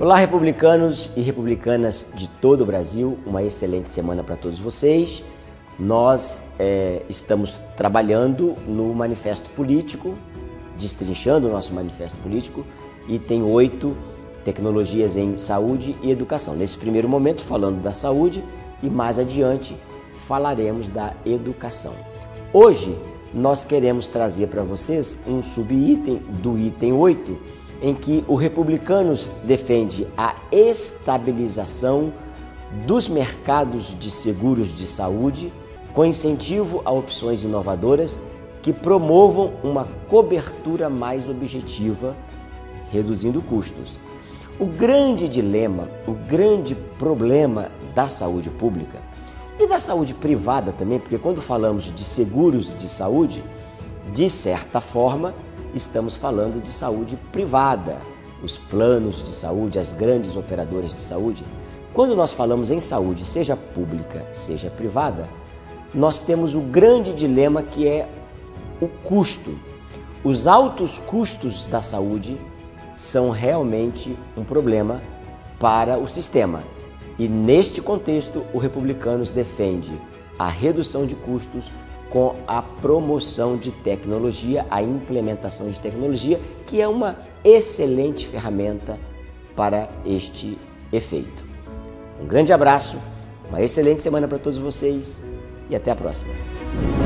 Olá, republicanos e republicanas de todo o Brasil, uma excelente semana para todos vocês. Nós estamos trabalhando no manifesto político, destrinchando o nosso manifesto político, e tem 8 tecnologias em saúde e educação. Nesse primeiro momento falando da saúde e mais adiante falaremos da educação. Hoje nós queremos trazer para vocês um subitem do item 8, em que o Republicanos defende a estabilização dos mercados de seguros de saúde com incentivo a opções inovadoras que promovam uma cobertura mais objetiva, reduzindo custos. O grande dilema, o grande problema da saúde pública e da saúde privada também, porque quando falamos de seguros de saúde, de certa forma, estamos falando de saúde privada, os planos de saúde, as grandes operadoras de saúde. Quando nós falamos em saúde, seja pública, seja privada, nós temos o grande dilema que é o custo. Os altos custos da saúde são realmente um problema para o sistema. E neste contexto, o Republicanos defende a redução de custos com a promoção de tecnologia, a implementação de tecnologia, que é uma excelente ferramenta para este efeito. Um grande abraço, uma excelente semana para todos vocês e até a próxima.